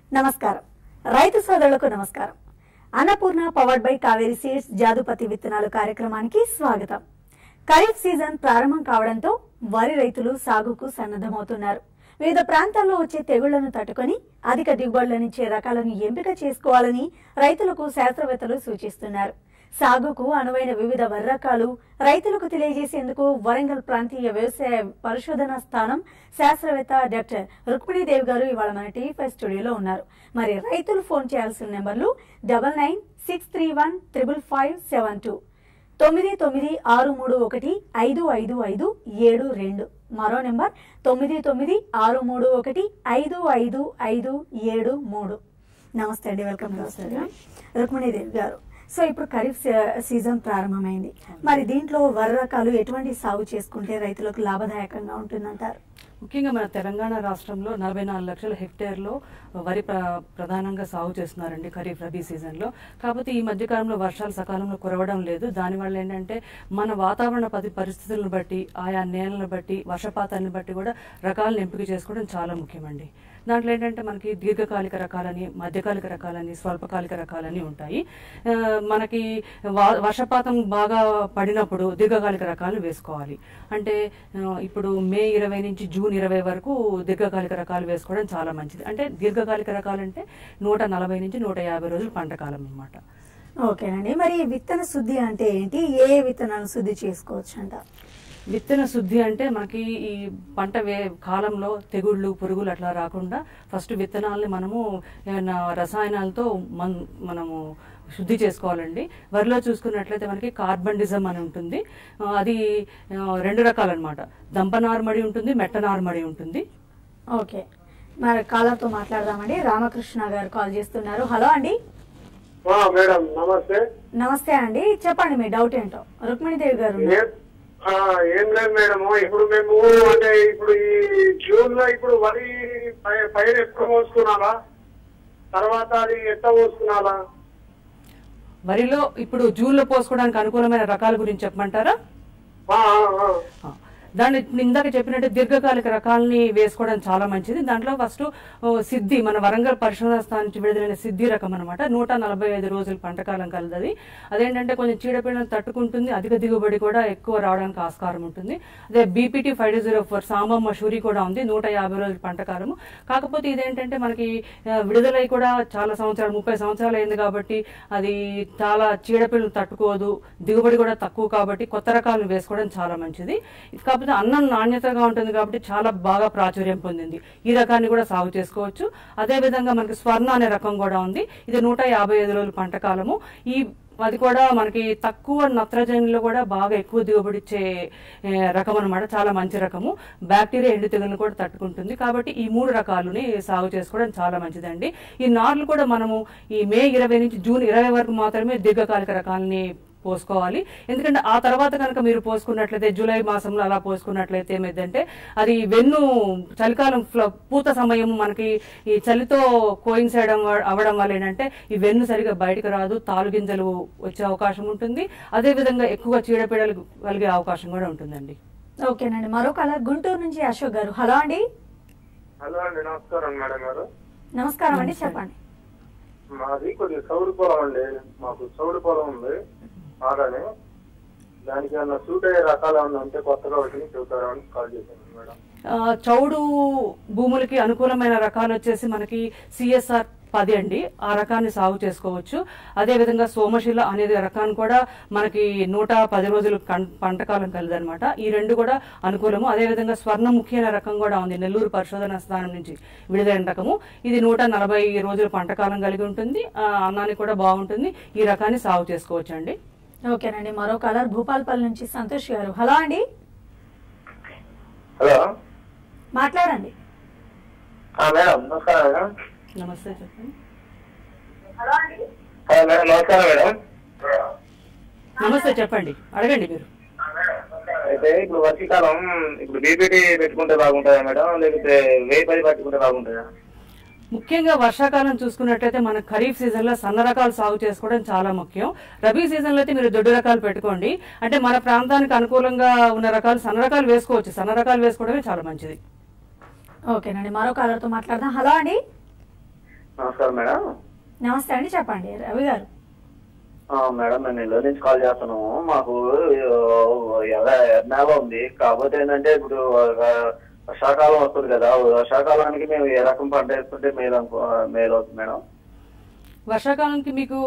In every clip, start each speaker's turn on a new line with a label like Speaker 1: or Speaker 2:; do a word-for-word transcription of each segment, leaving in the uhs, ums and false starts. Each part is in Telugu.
Speaker 1: నమస్కారం రైతు సోదరులకు నమస్కారం. Annapurna powered by Kaveri seeds జాదుపతి విత్తనాలు కార్యక్రమానికి స్వాగతం. ఖరీఫ్ సీజన్ ప్రారంభం కావడంతో వరి రైతులు సాగుకు సన్నద్ధమవుతున్నారు. వివిధ ప్రాంతాల్లో వచ్చే తెగుళ్లను తట్టుకొని అధిక దిగుబడులనిచ్చే రకాలను ఎంపిక చేసుకోవాలని రైతులకు శాస్త్రవేత్తలు సూచిస్తున్నారు. సాగుకు అనువైన వివిధ వరి రకాలు రైతులకు తెలియజేసేందుకు వరంగల్ ప్రాంతీయ వ్యవసాయ పరిశోధనా స్థానం శాస్త్రవేత్త డాక్టర్ రుక్మిణీదేవి గారు ఇవాళ మన టీవీ ఫైవ్ స్టూడియోలో ఉన్నారు. మరి రైతులు ఫోన్ చేయాల్సిన నెంబర్లు double nine six three one triple five seven two తొమ్మిది తొమ్మిది ఆరు మూడు ఒకటి ఐదు ఐదు ఐదు ఏడు రెండు మరో నెంబర్ తొమ్మిది తొమ్మిది ఆరు మూడు ఒకటి ఐదు ఐదు ఐదు ఏడు మూడు. నమస్తే అండి, వెల్కమ్ రుక్మిణీదేవి గారు. సో ఇప్పుడు ఖరీఫ్ సీజన్ ప్రారంభమైంది. మరి దీంట్లో వరి రకాలు ఎటువంటి సాగు చేసుకుంటే రైతులకు లాభదాయకంగా ఉంటుందంటారు?
Speaker 2: ముఖ్యంగా మన తెలంగాణ రాష్ట్రంలో నలభై నాలుగు లక్షల హెక్టేర్లో వరి ప్రధానంగా సాగు చేస్తున్నారండి ఖరీఫ్ రబీ సీజన్లో. కాకపోతే ఈ మధ్యకాలంలో వర్షాలు సకాలంలో కురవడం లేదు. దానివల్ల ఏంటంటే మన వాతావరణ పది పరిస్థితులను బట్టి, ఆయా నేలను బట్టి, వర్షపాతాన్ని బట్టి కూడా రకాలను ఎంపిక చేసుకోవడం చాలా ముఖ్యమండి. దాంట్లో ఏంటంటే మనకి దీర్ఘకాలిక రకాలని, మధ్యకాలిక రకాలని, స్వల్పకాలిక రకాలని ఉంటాయి. మనకి వర్షపాతం బాగా పడినప్పుడు దీర్ఘకాలిక రకాలను వేసుకోవాలి. అంటే ఇప్పుడు మే ఇరవై నుంచి జూన్ ఇరవై వరకు దీర్ఘకాలిక రకాలు వేసుకోవడం చాలా మంచిది. అంటే దీర్ఘకాలిక రకాలు అంటే నూట నలభై నుంచి నూట యాభై రోజులు పంట కాలం అనమాట.
Speaker 1: ఓకేనండి. మరి విత్తన శుద్ధి అంటే ఏంటి? ఏ విత్తనాలు శుద్ధి చేసుకోవచ్చు అంట?
Speaker 2: విత్తన శుద్ధి అంటే మనకి ఈ పంట వే కాలంలో తెగుళ్ళు, పురుగులు అట్లా రాకుండా ఫస్ట్ విత్తనాలని మనము ఏమైనా రసాయనాలతో మన మనము శుద్ధి చేసుకోవాలండి. వరిలో చూసుకున్నట్లయితే మనకి కార్బండిజం అని ఉంటుంది. అది రెండు రకాలు అనమాట. దంప నార్మడి ఉంటుంది, మెట్ట నార్మడి ఉంటుంది.
Speaker 1: ఓకే, మరి కాలర్తో మాట్లాడదామండి. రామకృష్ణ గారు కాల్ చేస్తున్నారు. హలో అండి.
Speaker 3: మేడం నమస్తే.
Speaker 1: నమస్తే అండి, చెప్పండి మీ డౌట్ ఏంటో. రుక్మిణీదేవి గారు.
Speaker 3: ఏం లేదు మేడం, ఇప్పుడు మేము అంటే ఇప్పుడు ఈ జూన్ లో ఇప్పుడు వరి పైరు ఎప్పుడు పోసుకున్నాలా, తర్వాత అది ఎట్ట పోసుకున్నాలా?
Speaker 2: వరిలో ఇప్పుడు జూన్ లో పోసుకోవడానికి అనుకూలమైన రకాల గురించి చెప్పమంటారా? దాన్ని ఇందాక చెప్పినట్టు దీర్ఘకాలిక రకాలని వేసుకోవడం చాలా మంచిది. దాంట్లో ఫస్ట్ సిద్ధి, మన వరంగల్ పరిశోధన స్థానం నుంచి విడుదలైన సిద్ధి రకం అనమాట. నూట నలభై ఐదు రోజులు పంటకాలం కలదది. అదేంటంటే కొంచెం చీడపీడలను తట్టుకుంటుంది, అధిక దిగుబడి కూడా ఎక్కువ రావడానికి ఆస్కారం ఉంటుంది. అదే BPT five zero four Samba Mahsuri కూడా ఉంది, నూట యాభై రోజుల పంటకాలము. కాకపోతే ఇదేంటంటే మనకి విడుదలై కూడా చాలా సంవత్సరాలు, ముప్పై సంవత్సరాలు అయింది కాబట్టి అది చాలా చీడపీడలు తట్టుకోదు, దిగుబడి కూడా తక్కువ కాబట్టి కొత్త రకాలను వేసుకోవడం చాలా మంచిది. అన్నం నాణ్యతగా ఉంటుంది కాబట్టి చాలా బాగా ప్రాచుర్యం పొందింది. ఈ రకాన్ని కూడా సాగు చేసుకోవచ్చు. అదే విధంగా మనకి స్వర్ణ అనే రకం కూడా ఉంది. ఇది నూట యాభై ఐదు రోజుల పంట కాలము. ఈ అది కూడా మనకి తక్కువ నత్రజనిలో కూడా బాగా ఎక్కువ దిగుబడిచ్చే రకం అనమాట. చాలా మంచి రకము. బ్యాక్టీరియా, ఎండు తెగులను కూడా తట్టుకుంటుంది. కాబట్టి ఈ మూడు రకాలని సాగు చేసుకోవడం చాలా మంచిదండి. ఈ నార్లు కూడా మనము ఈ మే ఇరవై నుంచి జూన్ ఇరవై వరకు మాత్రమే దీర్ఘకాలిక రకాలని పోసుకోవాలి. ఎందుకంటే ఆ తర్వాత కనుక మీరు పోసుకున్నట్లయితే జూలై మాసంలో అలా పోసుకున్నట్లయితే ఏమైందంటే అది వెన్ను చలికాలం పూత సమయం మనకి ఈ చలితో కోయిన్సైడ్ అవ్వడం వల్ల ఏంటంటే ఈ వెన్ను సరిగా బయటకు రాదు, తాలు గింజలు వచ్చే అవకాశం ఉంటుంది. అదే విధంగా ఎక్కువ చీడపీడలు కలిగే అవకాశం కూడా ఉంటుందండి.
Speaker 1: ఓకేనండి. మరో కాలర్ గుంటూరు నుంచి అశోక్ గారు. హలో అండి.
Speaker 3: హలో అండి, నమస్కారం మేడం గారు.
Speaker 1: నమస్కారం అండి, చెప్పండి.
Speaker 3: మాది కొద్దిగా చౌడు పొలం అండి, మాకు చౌడు పొలం ఉంది బాగానే. దానికి ఏమన్నా సూట్ అయ్యే రకాలు ఏమన్నా ఉంటే కొత్తగా ఒకటి చెబుతారని కాల్ చేశాను మేడం.
Speaker 2: చౌడు భూములకి అనుకూలమైన రకాలు వచ్చేసి మనకి సిఎస్ఆర్ పది అండి, ఆ రకాన్ని సాగు చేసుకోవచ్చు. అదే విధంగా సోమశిల అనేది రకాన్ని కూడా మనకి నూట పది రోజులు పంటకాలం కలిదనమాట. ఈ రెండు కూడా అనుకూలము. అదే విధంగా స్వర్ణముఖి అనే రకం కూడా ఉంది, నెల్లూరు పరిశోధన స్థానం నుంచి విడుదలైన రకము. ఇది నూట నలభై రోజులు పంటకాలం కలిగి ఉంటుంది, అన్నానికి కూడా బాగుంటుంది. ఈ రకాన్ని సాగు చేసుకోవచ్చు అండి.
Speaker 1: ఓకేనండి. మరో కలర్ భూపాల్పల్లి నుంచి సంతోష్ గారు. హలో అండి.
Speaker 3: హలో,
Speaker 1: మాట్లాడండి.
Speaker 3: మేడం నమస్కారం మేడం.
Speaker 2: నమస్తే, చెప్పండి.
Speaker 3: నమస్కారం మేడం.
Speaker 2: నమస్తే, చెప్పండి, అడగండి మీరు.
Speaker 3: అయితే ఇప్పుడు వర్షాకాలం ఇప్పుడు బీపీటీ పెట్టుకుంటే బాగుంటుందా మేడం, లేకపోతే వెయ్యి పది పట్టుకుంటే బాగుంటుందా?
Speaker 2: ముఖ్యంగా వర్షాకాలం చూసుకున్నట్లయితే మన ఖరీఫ్ సీజన్ లో సన్న రకాలు సాగు చేసుకోవడం చాలా ముఖ్యం. రబీ సీజన్ లో అయితే మీరు దొడ్డు రకాలు పెట్టుకోండి. అంటే మన ప్రాంతానికి అనుకూలంగా ఉన్న రకాలు సన్న రకాలు వేసుకోవచ్చు. సన్న రకాలు వేసుకోవడమే చాలా మంచిది.
Speaker 1: ఓకేనండి. మరో కాలర్తో మాట్లాడదాం. హలో అండి.
Speaker 4: నమస్కారం మేడం.
Speaker 1: నమస్తే అండి, చెప్పండి రవి గారు.
Speaker 4: మేడం నేను నెల్లూరు నుంచి కాల్ చేస్తున్నాము. మాకు ఎర్నాలో ఉంది, కాకపోతే ఏంటంటే ఇప్పుడు వర్షాకాలం వస్తుంది కదా, వర్షాకాలానికి మేము ఏ రకం పంట వేసుకుంటే మేలు అనుకో మేలు అవుతుంది మేడం?
Speaker 2: వర్షాకాలానికి మీకు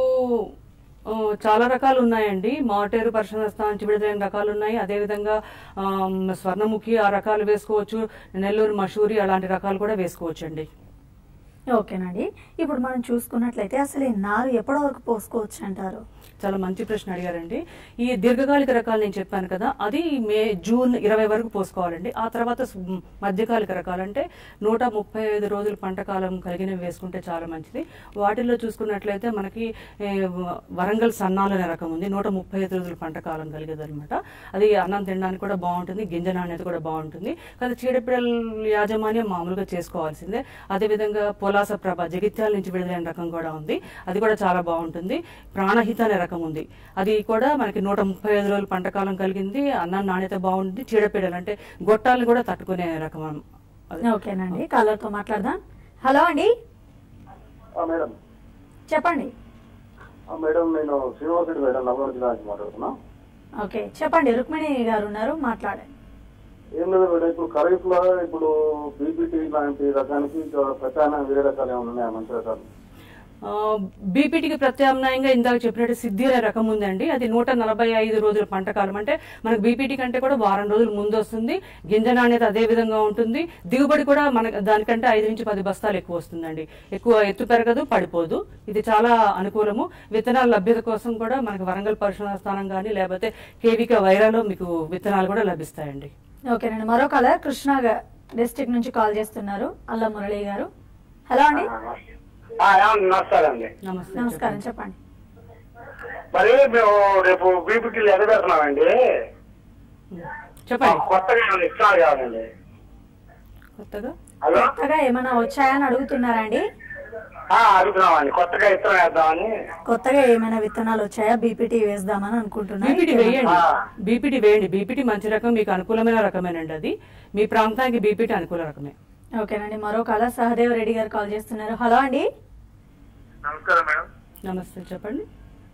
Speaker 2: చాలా రకాలు ఉన్నాయండి. మాటేరు పరిశోధన నుంచి విడుదలైన రకాలు ఉన్నాయి. అదేవిధంగా స్వర్ణముఖి ఆ రకాలు వేసుకోవచ్చు, నెల్లూరు మషూరి అలాంటి రకాలు కూడా వేసుకోవచ్చు అండి.
Speaker 1: ఓకేనండి, ఇప్పుడు మనం చూసుకున్నట్లయితే అసలు ఈ నారు ఎప్పటి వరకు పోసుకోవచ్చు అంటారు?
Speaker 2: చాలా మంచి ప్రశ్న అడిగారండి. ఈ దీర్ఘకాలిక రకాలు నేను చెప్పాను కదా, అది మే జూన్ ఇరవై వరకు పోసుకోవాలండి. ఆ తర్వాత మధ్యకాలిక రకాలు అంటే నూట ముప్పై ఐదు రోజులు పంట కాలం కలిగినవి వేసుకుంటే చాలా మంచిది. వాటిల్లో చూసుకున్నట్లయితే మనకి వరంగల్ సన్నాలు అనే రకం ఉంది, నూట ముప్పై ఐదు రోజులు పంట కాలం కలిగేది అనమాట. అది అన్నం తినడానికి కూడా బాగుంటుంది, గింజ నాణ్యత కూడా బాగుంటుంది. కానీ చీడపీడల యాజమాన్యం మామూలుగా చేసుకోవాల్సిందే. అదేవిధంగా పొలాస ప్రభ జగిత్యాల నుంచి విడుదలైన రకం కూడా ఉంది, అది కూడా చాలా బాగుంటుంది. ప్రాణహిత అనే రకం ఉంది, అది కూడా మనకి నూట ముప్పై ఐదు రోజులు పంటకాలం కలిగింది. అన్నం నాణ్యత బాగుంటుంది, చీడపీడలు అంటే గొట్టాలను కూడా తట్టుకునే రకం.
Speaker 1: ఓకేనండి, కాలర్తో మాట్లాడదాం. హలో అండి,
Speaker 4: మేడం
Speaker 1: చెప్పండి.
Speaker 4: మేడం నేను శ్రీనివాసుడు మేడం నల్గొండ జిల్లా నుంచి మాట్లాడుతున్నా.
Speaker 1: ఓకే చెప్పండి, రుక్మిణి గారు ఉన్నారు, మాట్లాడండి.
Speaker 4: ఏం లేదు మేడం, ఇప్పుడు ఖరీఫ్ లో ఇప్పుడు బీపీటీ లాంటి రకానికి ప్రత్యామ్నాయం వేరే రకాలు ఏమైనా ఉన్నాయా, మంచి రకాలు?
Speaker 2: బీపీటీకి ప్రత్యామ్నాయంగా ఇందాక చెప్పినట్టు సిద్ధి అనే రకం ఉందండి. అది నూట నలభై ఐదు రోజుల పంటకాలం, అంటే మనకు బీపీటీ కంటే కూడా వారం రోజులు ముందు వస్తుంది. గింజ నాణ్యత అదే విధంగా ఉంటుంది, దిగుబడి కూడా మన దానికంటే ఐదు నుంచి పది బస్తాలు ఎక్కువ వస్తుందండి. ఎక్కువ ఎత్తు పెరగదు, పడిపోదు. ఇది చాలా అనుకూలము. విత్తనాల లభ్యత కోసం కూడా మనకు వరంగల్ పరిశోధన స్థానం కానీ లేకపోతే కేవీకే వైరాలో మీకు విత్తనాలు కూడా లభిస్తాయండి.
Speaker 1: ఓకేనండి, మరో కలర్ కృష్ణా డిస్ట్రిక్ట్ నుంచి కాల్ చేస్తున్నారు, అల్ల మురళి గారు. హలో అండి.
Speaker 3: నమస్కారం అండి.
Speaker 1: నమస్కారం, చెప్పండి.
Speaker 3: మరి మేము రేపు బీపీటీలు ఎగబెడుతున్నామండి,
Speaker 2: చెప్పండి.
Speaker 3: కొత్తగా ఇస్తున్నారు కాదండి.
Speaker 2: కొత్తగా
Speaker 1: కొత్తగా ఏమైనా వచ్చాయని అడుగుతున్నారండి?
Speaker 3: అడుగుతున్నామండి, కొత్తగా ఇత్తనం వేద్దామని.
Speaker 1: కొత్తగా ఏమైనా విత్తనాలు వచ్చాయా? బీపీటీ వేద్దామని అనుకుంటున్నాను.
Speaker 2: బీపీటీ వేయండి, బీపీటీ వేయండి. బీపీటీ మంచి రకం, మీకు అనుకూలమైన రకమేనండి. అది మీ ప్రాంతానికి బీపీటీ అనుకూల రకమే.
Speaker 1: ఓకేనండి, మరో కాల సహదేవ్ రెడ్డి గారు కాల్ చేస్తున్నారు. హలో అండి.
Speaker 3: నమస్కారం మేడం.
Speaker 2: నమస్తే, చెప్పండి.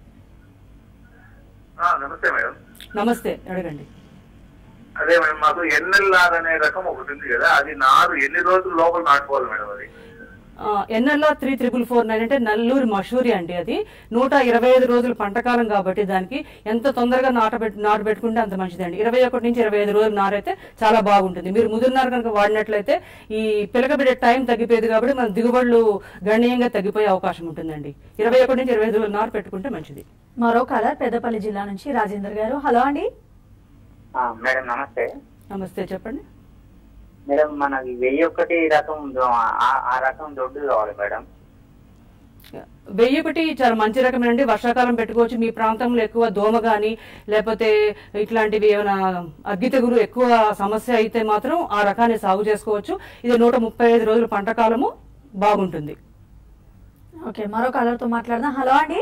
Speaker 3: నమస్తే మేడం.
Speaker 2: నమస్తే, అడగండి.
Speaker 3: అదే మేడం, మాకు ఎన్ఎల్ఆర్ అనే రకం ఒకటి ఉంది కదా, అది నారు ఎన్ని రోజుల లోపల నాటుకోవాలి మేడం? అది
Speaker 2: NLR three triple four nine అంటే నల్లూరు మషూరి అండి. అది నూట ఇరవై ఐదు రోజులు పంటకాలం కాబట్టి దానికి ఎంత తొందరగా నాటబెట్ నాటు పెట్టుకుంటే అంత మంచిదండి. ఇరవై ఒకటి నుంచి ఇరవై ఐదు రోజులు నారైతే చాలా బాగుంటుంది. మీరు ముదిరినారు కనుక వాడినట్లయితే ఈ పిలకబెట్టే టైం తగ్గిపోయేది కాబట్టి మన దిగుబడులు గణనీయంగా తగ్గిపోయే అవకాశం ఉంటుందండి. ఇరవై ఒకటి నుంచి ఇరవై ఐదు రోజులు నారు పెట్టుకుంటే మంచిది.
Speaker 1: మరో కాలర్ పెద్దపల్లి జిల్లా నుంచి రాజేందర్ గారు. హలో అండి.
Speaker 5: మేడం నమస్తే.
Speaker 2: నమస్తే, చెప్పండి.
Speaker 5: మేడం మనకి వెయ్యి ఒకటి రకం ఆ రకం దొడ్డు కావాలి మేడం.
Speaker 2: వెయ్యి ఒకటి చాలా మంచి రకమేనండి, వర్షాకాలం పెట్టుకోవచ్చు. మీ ప్రాంతంలో ఎక్కువ దోమ గాని లేకపోతే ఇట్లాంటివి ఏమైనా అగ్గి తెగులు ఎక్కువ సమస్య అయితే మాత్రం ఆ రకాన్ని సాగు చేసుకోవచ్చు. ఇది నూట ముప్పై ఐదు రోజుల పంట కాలము, బాగుంటుంది.
Speaker 1: ఓకే, మరో కాలర్ తో మాట్లాడదాం. హలో అండి,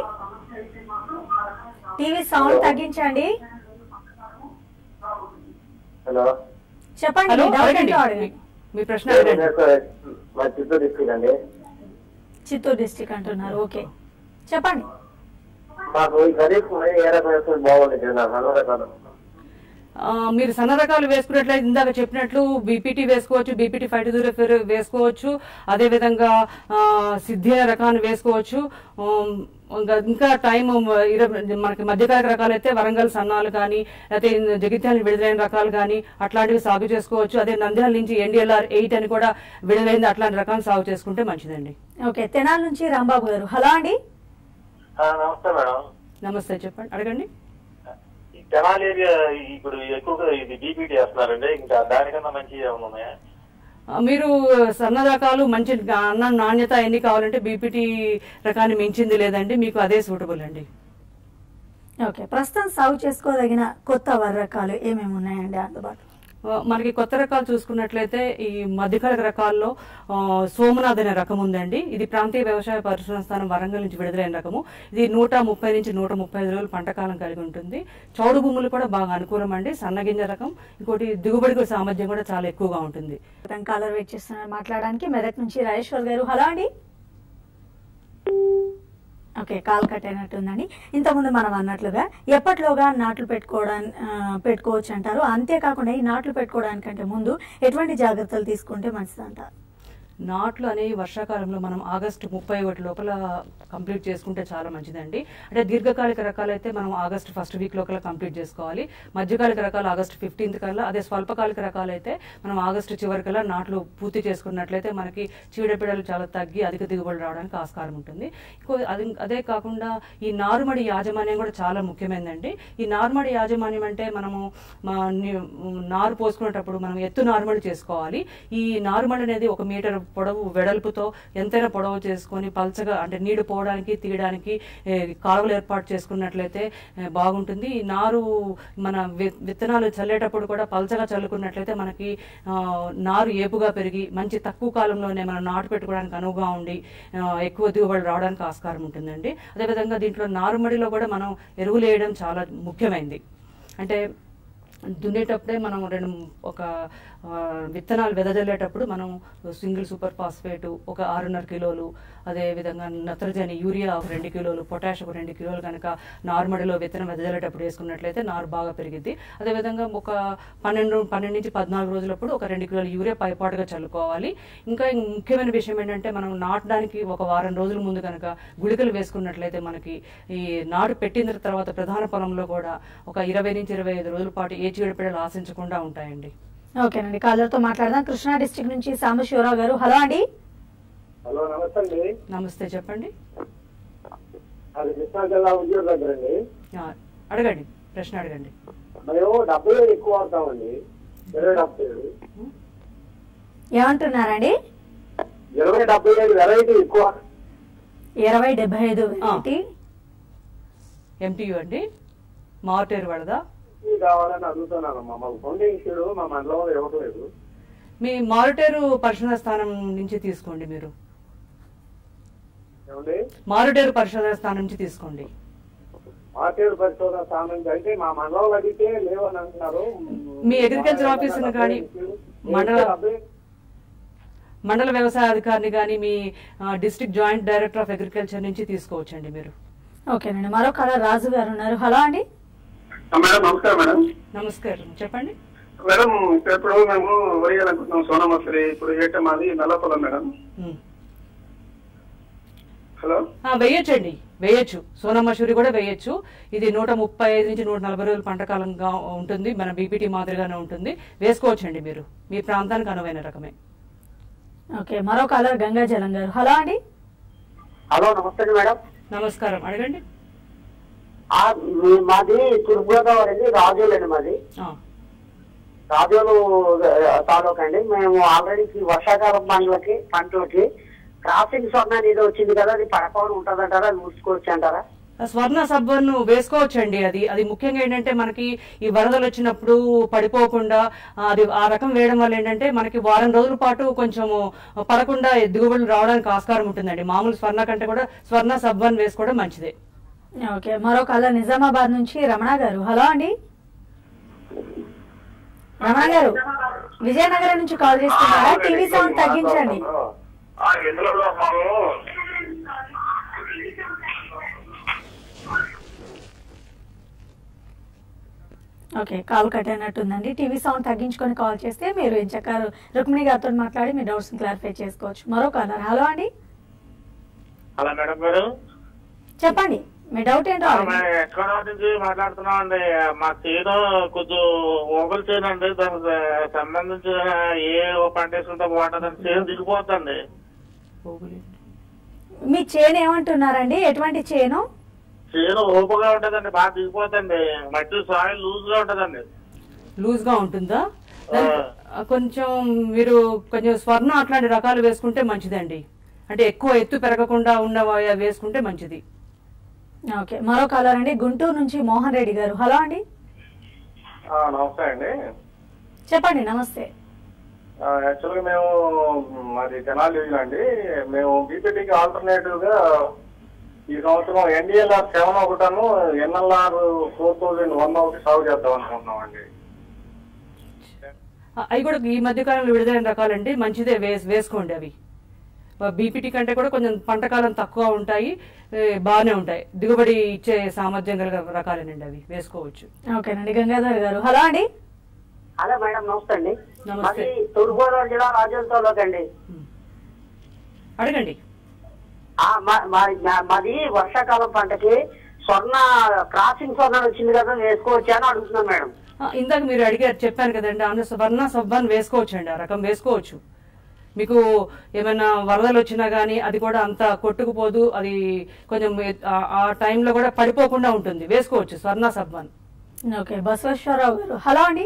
Speaker 1: టీవీ సౌండ్ తగ్గించండి.
Speaker 4: హలో,
Speaker 1: చెప్పండి.
Speaker 2: మీ ప్రశ్న
Speaker 4: చిత్తూరు డిస్ట్రిక్ట్ అండి.
Speaker 1: చిత్తూరు డిస్ట్రిక్ట్ అంటున్నారు, ఓకే చెప్పండి.
Speaker 4: మాకు ఖరీఫ్ ఏ రకం బాగుంటుంది?
Speaker 2: మీరు సన్న రకాలు వేసుకున్నట్లయితే ఇందాక చెప్పినట్లు బీపీటీ వేసుకోవచ్చు, బీపీటీ ఫైవ్ టూ జీరో వేసుకోవచ్చు. అదేవిధంగా సిద్ధి రకాన్ని వేసుకోవచ్చు. ఇంకా టైం మనకి మధ్యకాలిక రకాలు అయితే వరంగల్ సన్నాలు కానీ లేకపోతే జగిత్యాల విడుదలైన రకాలు కానీ అట్లాంటివి సాగు చేసుకోవచ్చు. అదే నంద్యాల నుంచి ఎన్డీఎల్ఆర్ ఎయిట్ అని కూడా విడుదలైంది, అట్లాంటి రకాలు సాగు చేసుకుంటే మంచిదండి.
Speaker 1: ఓకే, తెనాల నుంచి రాంబాబు గారు. హలో అండి.
Speaker 4: నమస్తే మేడం.
Speaker 2: నమస్తే, చెప్పండి, అడగండి.
Speaker 4: తెనాలి ఏరియా ఇప్పుడు ఎక్కువగా ఇది బీపీటీ వేస్తున్నారండి, ఇంకా దానికన్నా మంచి ఏమైనా ఉన్నాయా?
Speaker 2: మీరు సన్న రకాలు మంచి అన్నం నాణ్యత ఎన్ని కావాలంటే బీపీటీ రకాన్ని మించింది లేదండి, మీకు అదే సూటబుల్ అండి.
Speaker 1: ఓకే, ప్రస్తుతం సాగు చేసుకోదగిన కొత్త వరి రకాలు ఏమేమి ఉన్నాయండి అందుబాటులో?
Speaker 2: మనకి కొత్త రకాలు చూసుకున్నట్లయితే ఈ మధ్యకాలిక రకాల్లో సోమనాథ్ అనే రకం ఉందండి. ఇది ప్రాంతీయ వ్యవసాయ పరిశోధన స్థానం వరంగల్ నుంచి విడుదలైన రకము. ఇది నూట ముప్పై నుంచి నూట ముప్పై ఐదు రోజులు పంటకాలం కలిగి ఉంటుంది. చౌడు భూములు కూడా బాగా అనుకూలం అండి. సన్నగింజ రకం. ఇంకోటి దిగుబడి సామర్థ్యం కూడా చాలా ఎక్కువగా ఉంటుంది.
Speaker 1: కాలర్ వెయిట్ చేస్తున్నారు మాట్లాడడానికి. మెదక్ నుంచి రాజేశ్వర్ గారు. హలో అండి. ఓకే, కాల్ కట్ అయినట్టుందండి. ఇంతకుముందు మనం అన్నట్లుగా ఎప్పట్లోగా నాట్లు పెట్టుకోవడానికి పెట్టుకోవచ్చు అంటారు. అంతేకాకుండా ఈ నాట్లు పెట్టుకోవడానికంటే ముందు ఎటువంటి జాగ్రత్తలు తీసుకుంటే మంచిదంటారు?
Speaker 2: నాట్లు అనేవి వర్షాకాలంలో మనం ఆగస్టు ముప్పై ఒకటి లోపల కంప్లీట్ చేసుకుంటే చాలా మంచిదండి. అంటే దీర్ఘకాలిక రకాలైతే మనం ఆగస్టు ఫస్ట్ వీక్ లోపల కంప్లీట్ చేసుకోవాలి. మధ్యకాలిక రకాలు ఆగస్టు ఫిఫ్టీన్త్ కల్లా, అదే స్వల్పకాలిక రకాలైతే మనం ఆగస్టు చివరికల్లా నాట్లు పూర్తి చేసుకున్నట్లయితే మనకి చీడపీడలు చాలా తగ్గి అధిక దిగుబడి రావడానికి ఆస్కారం ఉంటుంది. అది అదే కాకుండా ఈ నారుమడి యాజమాన్యం కూడా చాలా ముఖ్యమైనదండి. ఈ నారుమడి యాజమాన్యం అంటే మనము నారు పోసుకునేటప్పుడు మనం ఎత్తు నారుమడి చేసుకోవాలి. ఈ నారుమడి అనేది ఒక మీటర్ పొడవు వెడల్పుతో ఎంతైనా పొడవు చేసుకొని పల్చగా అంటే నీడు పోవడానికి తీయడానికి కాలువలు ఏర్పాటు చేసుకున్నట్లయితే బాగుంటుంది. ఈ నారు మన విత్తనాలు చల్లేటప్పుడు కూడా పల్చగా చల్లుకున్నట్లయితే మనకి నారు ఏపుగా పెరిగి మంచి తక్కువ కాలంలోనే మనం నాటు పెట్టుకోవడానికి అనువుగా ఉండి ఎక్కువ దిగుబడి రావడానికి ఆస్కారం ఉంటుందండి. అదేవిధంగా దీంట్లో నారుమడిలో కూడా మనం ఎరువులు వేయడం చాలా ముఖ్యమైనది. అంటే దున్నేటప్పుడే మనం రెండు ఒక విత్తనాలు వెదజల్లేటప్పుడు మనం సింగిల్ సూపర్ ఫాస్ఫేట్ ఒక ఆరున్నర కిలోలు, అదేవిధంగా నత్రజని యూరియా ఒక రెండు కిలోలు, పొటాష్ ఒక రెండు కిలోలు కనుక నారుమడిలో విత్తనం వెదజల్లేటప్పుడు వేసుకున్నట్లయితే నారు బాగా పెరిగిద్ది. అదేవిధంగా ఒక పన్నెండు పన్నెండు నుంచి పద్నాలుగు రోజులప్పుడు ఒక రెండు కిలోలు యూరియా పైపాటుగా చల్లుకోవాలి. ఇంకా ముఖ్యమైన విషయం ఏంటంటే మనం నాటడానికి ఒక వారం రోజుల ముందు కనుక గుళికలు వేసుకున్నట్లయితే మనకి ఈ నాటు పెట్టిన తర్వాత ప్రధాన పొలంలో కూడా ఒక ఇరవై నుంచి ఇరవై ఐదు రోజుల పాటు ఏ చీడపీడలు ఆశించకుండా ఉంటాయండి.
Speaker 1: ఓకేనండి, కాలర్తో మాట్లాడదాం. కృష్ణా డిస్ట్రిక్ట్ నుంచి సాంబశివరావు గారు, హలో అండి.
Speaker 3: హలో, నమస్తే అండి.
Speaker 2: నమస్తే, చెప్పండి.
Speaker 3: అది కృష్ణా జిల్లా ఉద్యోగ దగ్గర అండి.
Speaker 2: అడగండి, ప్రశ్న అడగండి.
Speaker 3: మేము డెబ్బై ఏడు ఎక్కువ వాడతామండి. ఇరవై డెబ్బై ఏడు
Speaker 1: ఏమంటున్నారండి?
Speaker 3: ఇరవై డెబ్బై ఏడు వెరైటీ ఎక్కువ.
Speaker 1: ఇరవై డెబ్బై ఐదు వెరైటీ
Speaker 2: ఎంటీయూ అండి. మార్టేరు వాడదా
Speaker 3: కావాలని అడుగుతున్నానమ్మా. మాకు ఫౌండేషన్ మా మండలంలో ఇవ్వట్లేదు.
Speaker 2: మీ మారుటేరు పరిశోధన స్థానం నుంచి తీసుకోండి. మీరు మారుటేరు పరిశోధన స్థానం నుంచి తీసుకోండి.
Speaker 3: మారుటేరు పరిశోధన స్థానం నుంచి అంటే మా మండలంలో అడిగితే లేవని అంటున్నారు.
Speaker 2: మీ అగ్రికల్చర్ ఆఫీసర్ని కానీ మండల మండల వ్యవసాయ అధికారిని కానీ మీ district joint director of agriculture నుంచి తీసుకోవచ్చండి మీరు.
Speaker 1: ఓకేనండి, మరో కలర్ రాజు గారు ఉన్నారు, హలో అండి.
Speaker 3: మేడం నమస్కారం. మేడం
Speaker 2: నమస్కారం, చెప్పండి.
Speaker 3: మేడం ఇప్పుడు మేము వేయాలనుకుంటున్నాం సోనా మసూరి. ఇప్పుడు ఏటం మాది నల్లపొలం మేడం. హలో,
Speaker 2: వేయొచ్చండి, వేయొచ్చు. సోనా మసూరి కూడా వేయొచ్చు. ఇది నూట ముప్పై ఐదు నుంచి నూట నలభై రోజులు పంటకాలంగా ఉంటుంది. మన బీపీటీ మాదిరిగానే ఉంటుంది. వేసుకోవచ్చండి మీరు, మీ ప్రాంతానికి అనువైన రకమే.
Speaker 1: ఓకే, మరో కలర్ గంగాజలం గారు, హలో అండి.
Speaker 5: హలో, నమస్తే మేడం.
Speaker 2: నమస్కారం, అడగండి.
Speaker 5: మాది తూర్పుగోదావరి అండి, రాజోలు అండి మాది. రాజోలు తాలూకా అండి. మేము ఆల్రెడీ వర్షాకాలం పంటలకి పంటలకి క్రాసింగ్ స్వర్ణ అనేది వచ్చింది కదా, అది పడపవడం ఉంటుంది అంటారా, చూసుకోవచ్చు అంటారా?
Speaker 2: స్వర్ణ సబ్బను వేసుకోవచ్చండి. అది అది ముఖ్యంగా ఏంటంటే మనకి ఈ వరదలు వచ్చినప్పుడు పడిపోకుండా అది ఆ రకం వేయడం వల్ల ఏంటంటే మనకి వారం రోజుల పాటు కొంచెము పడకుండా దిగుబడులు రావడానికి ఆస్కారం ఉంటుందండి. మామూలు స్వర్ణ కంటే కూడా స్వర్ణ సబ్బన్ వేసుకోవడం మంచిదే.
Speaker 1: ఓకే, మరో కలర్ నిజామాబాద్ నుంచి రమణ గారు, హలో అండి. రమణ గారు విజయనగరం నుంచి కాల్ చేస్తున్నారా? టీవీ సౌండ్ తగ్గించండి. ఓకే, కాల్ కట్ అయినట్టుందండి. టీవీ సౌండ్ తగ్గించుకొని కాల్ చేస్తే మీరు ఇంచక్క రుక్మిణి గారితో మాట్లాడి మీ డౌట్స్ క్లారిఫై చేసుకోవచ్చు. మరో కాలర్, హలో అండి.
Speaker 3: హలో మేడం గారు,
Speaker 1: చెప్పండి మీ డౌట్ ఏంటో.
Speaker 3: ఎక్కడ నుంచి మాట్లాడుతున్నాం అండి. మా చేను కొంచెం ఓగలు చేను అండి, దానికి సంబంధించి ఏ పంట వేసుకుంటే బాగుంటుందండి. చేను దిగిపోతుందండి.
Speaker 1: మీ చేను ఏమంటున్నారండి? ఎటువంటి చేను?
Speaker 3: చేను ఓపుగా ఉంటదండి, బాగా దిగిపోతుంది. మట్టి సాయిల్ లూజ్ గా ఉంటదండి.
Speaker 2: లూజ్ గా ఉంటుందా? కొంచెం మీరు కొంచెం స్వర్ణ అట్లాంటి రకాలు వేసుకుంటే మంచిదండి. అంటే ఎక్కువ ఎత్తు పెరగకుండా ఉన్న వేసుకుంటే మంచిది.
Speaker 1: ఓకే, మరో కాలర్ అండి గుంటూరు నుంచి మోహన్ రెడ్డి గారు, హలో అండి.
Speaker 3: నమస్తే అండి.
Speaker 1: చెప్పండి. నమస్తే.
Speaker 3: యాక్చువల్ గా మేము మాది తెనాలి అండి. మేము బీపీటీకి ఆల్టర్నేటివ్ గా ఈ సంవత్సరం ఎన్డీఎల్ఆర్ సెవెన్ ఒకటను ఎన్ఎల్ఆర్ ఫోర్ థౌజండ్ వన్ ఒకటి సాగు చేద్దాం అనుకుంటున్నాం అండి.
Speaker 2: అవి కూడా ఈ మధ్య కాలంలో విడుదలైన రకాలండి, మంచిదే వేసుకోండి. అవి బీపీటీ కంటే కూడా కొంచెం పంటకాలం తక్కువ ఉంటాయి, బాగానే ఉంటాయి, దిగుబడి ఇచ్చే సామర్థ్యం గల రకాలేనండి అవి వేసుకోవచ్చు.
Speaker 1: ఓకేనండి. గంగాధర్ గారు హలో అండి.
Speaker 5: హలో మేడం నమస్తే అండి.
Speaker 2: నమస్తే.
Speaker 5: తూర్పుగోదావరి జిల్లా రాజోలతోలోకి అండి.
Speaker 2: అడగండి.
Speaker 5: మాది వర్షాకాలం పంటకి స్వర్ణ క్రాసింగ్ స్వర్ణ వచ్చింది కదా, వేసుకోవచ్చా అని అడుగుతున్నాను మేడం.
Speaker 2: ఇందాక మీరు అడిగారు, చెప్పాను కదండి, అందులో స్వర్ణ సబ్బాన్ వేసుకోవచ్చు అండి, ఆ రకం వేసుకోవచ్చు. మీకు ఏమైనా వరదలు వచ్చినా గానీ అది కూడా అంత కొట్టుకుపోదు, అది కొంచెం ఆ టైంలో కూడా పడిపోకుండా ఉంటుంది, వేసుకోవచ్చు స్వర్ణ సబ్బాన్.
Speaker 1: ఓకే. బసవేశ్వరరావు గారు హలో అండి.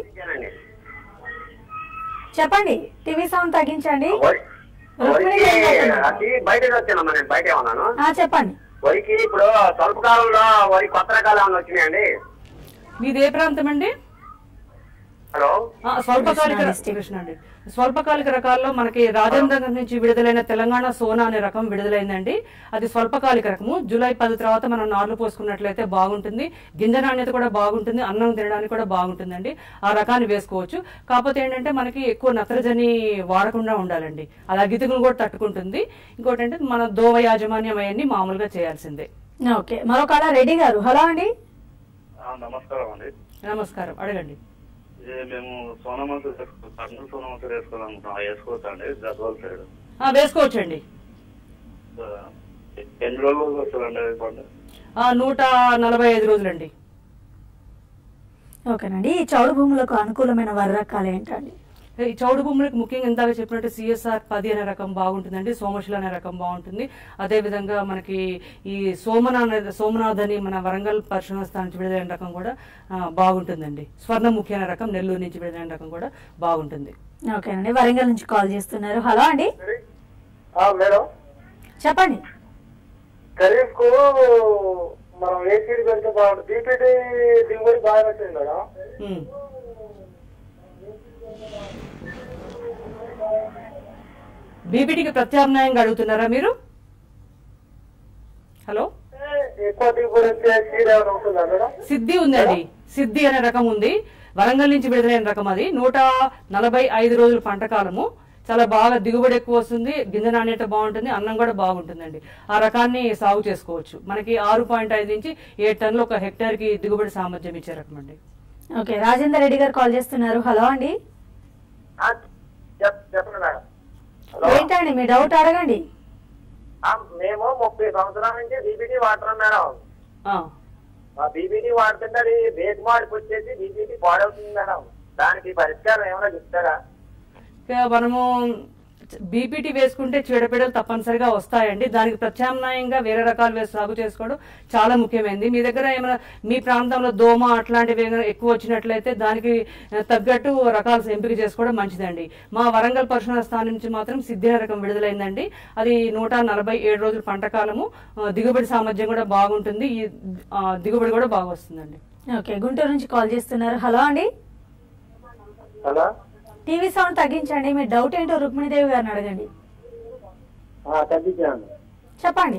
Speaker 1: చెప్పండి, టీవీ సౌండ్ తగ్గించండి.
Speaker 4: బయటకు వచ్చానమ్మా, నేను బయట ఉన్నాను.
Speaker 1: చెప్పండి.
Speaker 4: వరికి ఇప్పుడు స్వల్పకాలంలో వరి కొత్త రకాలు ఏమైనా వచ్చినాయండి?
Speaker 2: మీది ఏ ప్రాంతం అండి?
Speaker 4: హలో.
Speaker 2: స్వల్పకాలిక కృష్ణ అండి. స్వల్పకాలిక రకాల్లో మనకి రాజేంద్ర నుంచి విడుదలైన తెలంగాణ సోనా అనే రకం విడుదలైందండి. అది స్వల్పకాలిక రకము. జూలై పది తర్వాత మనం నార్లు పోసుకున్నట్లయితే బాగుంటుంది, గింజ నాణ్యత కూడా బాగుంటుంది, అన్నం తినడానికి కూడా బాగుంటుందండి. ఆ రకాన్ని వేసుకోవచ్చు. కాకపోతే ఏంటంటే మనకి ఎక్కువ నత్రజని వాడకుండా ఉండాలండి, అది అగితుకులు కూడా తట్టుకుంటుంది. ఇంకోటి అంటే మన దోవ యాజమాన్యం అవన్నీ మామూలుగా చేయాల్సిందే.
Speaker 1: ఓకే. మరొక రెడ్డి గారు హలో అండి.
Speaker 3: నమస్కారం అండి.
Speaker 2: నమస్కారం, అడగండి.
Speaker 3: మేము సోనమంతు కర్నూలు సోనమంతు వేసుకోవాలనుకుంటున్నాం, వేసుకోవచ్చా అండి? గద్వాల సైడ్
Speaker 2: వేసుకోవచ్చండి.
Speaker 3: ఎన్ని రోజులు వస్తుందండి పంట?
Speaker 2: నూట నలభై ఐదు రోజులండి.
Speaker 1: ఓకేనండి. ఈ చౌడు భూములకు అనుకూలమైన వరి రకాలు ఏంటండి?
Speaker 2: ఈ చౌడు భూములకు ముఖ్యంగా ఇందాక చెప్పినట్టు సిఎస్ఆర్ పది అనే రకం బాగుంటుందండి, సోమశిల అనే రకం బాగుంటుంది. అదే విధంగా మనకి ఈ సోమనాథ్ సోమనాథ్ అని మన వరంగల్ పరిశోధన స్థానం నుంచి విడుదలైన రకం కూడా బాగుంటుందండి. స్వర్ణముఖి అనే రకం నెల్లూరు నుంచి విడుదలైన రకం కూడా బాగుంటుంది.
Speaker 1: ఓకేనండి. వరంగల్ నుంచి కాల్ చేస్తున్నారు. హలో అండి.
Speaker 3: మేడం
Speaker 1: చెప్పండి.
Speaker 3: ఖరీఫ్ కు మనం ఏ సీడ్ పెడితే బాగుంటుంది? బీపీటీ దిగుబడి బాగా వచ్చింది మేడం.
Speaker 2: బీపీటీకి ప్రత్యామ్నాయంగా అడుగుతున్నారా మీరు? హలో. సిద్ధి ఉందండి, సిద్ధి అనే రకం ఉంది, వరంగల్ నుంచి విడుదలైన రకం. అది నూట నలభై ఐదు రోజుల పంట కాలము, చాలా బాగా దిగుబడి ఎక్కువ వస్తుంది, గింజ నాణ్యత బాగుంటుంది, అన్నం కూడా బాగుంటుందండి. ఆ రకాన్ని సాగు చేసుకోవచ్చు. మనకి ఆరు పాయింట్ ఐదు నుంచి ఏడు టన్నులు ఒక హెక్టార్ కి దిగుబడి సామర్థ్యం ఇచ్చే రకం అండి.
Speaker 1: ఓకే. రాజేందర్ రెడ్డి గారు కాల్ చేస్తున్నారు. హలో అండి. ఏంటండి మీ డౌట్, అడగండి.
Speaker 4: మేము ముప్పై సంవత్సరాల నుంచి బీపీటీ వాడుతున్నాం మేడం. బీపీటీ వాడుతుంటే అది బేక్ మార్పు వచ్చేసి బీపీటీ పాడవుతుంది మేడం. దానికి పరిష్కారం ఏమైనా చెప్తారా?
Speaker 2: మనము బీపీటీ వేసుకుంటే చీడపీడలు తప్పనిసరిగా వస్తాయండి. దానికి ప్రత్యామ్నాయంగా వేరే రకాలు వేసి సాగు చేసుకోవడం చాలా ముఖ్యమైనది. మీ దగ్గర ఏమైనా మీ ప్రాంతంలో దోమ అట్లాంటివి ఎక్కువ వచ్చినట్లయితే దానికి తగ్గట్టు రకాలు ఎంపిక చేసుకోవడం మంచిదండి. మా వరంగల్ పరిశోధన స్థానం నుంచి మాత్రం సిద్ధి రకం విడుదలైందండి. అది నూట నలభై ఏడు రోజుల పంటకాలము, దిగుబడి సామర్థ్యం కూడా బాగుంటుంది, ఈ దిగుబడి కూడా బాగా వస్తుందండి.
Speaker 1: ఓకే. గుంటూరు నుంచి కాల్ చేస్తున్నారు. హలో అండి.
Speaker 3: హలో.
Speaker 1: టీవీ సౌండ్ తగ్గించండి. మీ డౌట్ ఏంటో రుక్మిణీదేవి గారిని అడగండి.
Speaker 3: తగ్గించండి.
Speaker 1: చెప్పండి.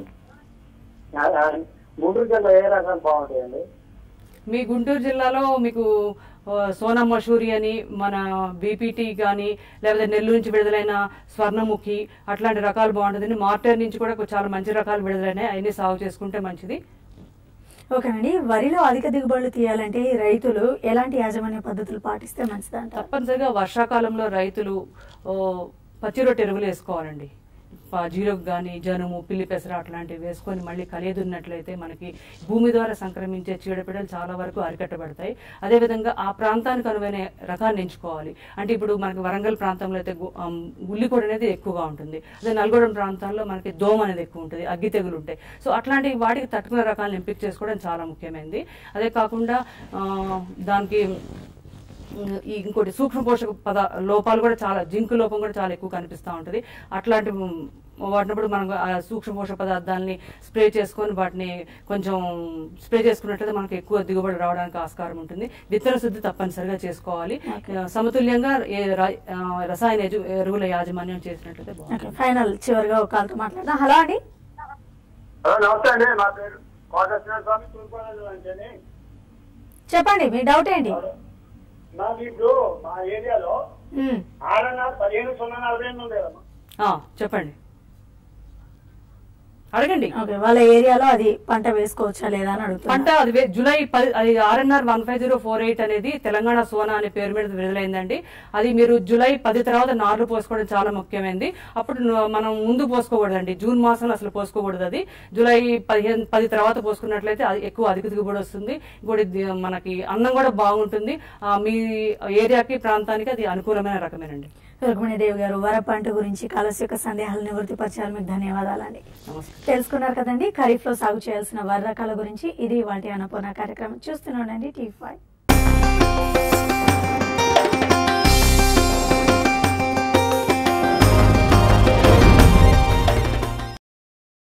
Speaker 3: గుంటూరు జిల్లా ఏ రకాలు బాగుంటాయండి?
Speaker 2: మీ గుంటూరు జిల్లాలో మీకు సోనా మసూరి అని, మన బీపీటీ కానీ, లేకపోతే నెల్లూరు నుంచి విడుదలైన స్వర్ణముఖి అట్లాంటి రకాలు బాగుంటుందండి. మార్టర్ నుంచి కూడా చాలా మంచి రకాలు విడుదలైనాయి, అవన్నీ సాగు చేసుకుంటే మంచిది.
Speaker 1: ఓకేనండి. వరిలో అధిక దిగుబడులు తీయాలంటే రైతులు ఎలాంటి యాజమాన్య పద్ధతులు పాటిస్తే మంచిదంట?
Speaker 2: తప్పనిసరిగా వర్షాకాలంలో రైతులు పచ్చిరొట్టె ఎరువులు వేసుకోవాలండి. జీరకు కానీ జనుము, పిల్లి పెసర అట్లాంటివి వేసుకొని మళ్ళీ కలియదున్నట్లయితే మనకి భూమి ద్వారా సంక్రమించే చీడపీడలు చాలా వరకు అరికట్టబడతాయి. అదేవిధంగా ఆ ప్రాంతానికి అనువైన రకాన్ని ఎంచుకోవాలి. అంటే ఇప్పుడు మనకి వరంగల్ ప్రాంతంలో అయితే ఉల్లికొడ అనేది ఎక్కువగా ఉంటుంది, అదే నల్గొండ ప్రాంతాల్లో మనకి దోమ అనేది ఎక్కువ ఉంటుంది, అగ్గి తెగులు ఉంటాయి. సో అట్లాంటి వాటికి తట్టుకునే రకాలను ఎంపిక చేసుకోవడం చాలా ముఖ్యమైనది. అదే కాకుండా దానికి ఈ ఇంకోటి సూక్ష్మ పోషక పద లోపాలు కూడా చాలా, జింక్ లోపం కూడా చాలా ఎక్కువ కనిపిస్తూ ఉంటుంది. అట్లాంటి వాటినప్పుడు మనం ఆ సూక్ష్మ పోషక పదార్థాలని స్ప్రే చేసుకొని వాటిని కొంచెం స్ప్రే చేసుకున్నట్లయితే మనకు ఎక్కువ దిగుబడి రావడానికి ఆస్కారం ఉంటుంది. విత్తన శుద్ధి తప్పనిసరిగా చేసుకోవాలి. సమతుల్యంగా రసాయన ఎరువుల యాజమాన్యం చేసినట్లయితే బాగుంటుంది.
Speaker 1: ఫైనల్ చివరిగా ఒక కాల్తో మాట్లాడదాం. హలో అండి.
Speaker 3: నమస్తే అండి, నా పేరు కోటేశ్వర స్వామి, తూర్పుగోదావరి నుంచి.
Speaker 1: చెప్పండి మీ డౌట్ ఏంటి?
Speaker 3: నాకు ఇప్పుడు మా ఏరియాలో ఆర్ఎన్ఆర్ పదిహేను సున్నా నలభై ఎనిమిది ఉంది కదమ్మా.
Speaker 2: చెప్పండి. అడగండి.
Speaker 1: ఓకే, వాళ్ళ ఏరియాలో అది పంట వేసుకోవచ్చా లేదా అని అడుగుతాను.
Speaker 2: పంట అది జూలై పది అది RNR one five zero four eight అనేది తెలంగాణ సోనా అనే పేరు మీద విడుదలైందండి. అది మీరు జూలై పది తర్వాత నార్లు పోసుకోవడం చాలా ముఖ్యమైనది. అప్పుడు మనం ముందు పోసుకోకూడదండి, జూన్ మాసంలో అసలు పోసుకోకూడదు. అది జూలై పదిహేను పది తర్వాత పోసుకున్నట్లయితే అది ఎక్కువ అధిక దిగుబడి వస్తుంది. ఇంకోటి మనకి అన్నం కూడా బాగుంటుంది. మీ ఏరియాకి ప్రాంతానికి అది అనుకూలమైన రకమేనండి.
Speaker 1: రుక్మిణీదేవి గారు, వర పంట గురించి కాలస్ యొక్క సందేహాలు నివృత్తిపరచాలి. మీకు ధన్యవాదాలండి. తెలుసుకున్నారు కదండి ఖరీఫ్ లో సాగు చేయాల్సిన వర రకాల గురించి. ఇది వాటి అన్నపూర్ణ కార్యక్రమం. చూస్తూనే ఉండండి టీ ఫైవ్.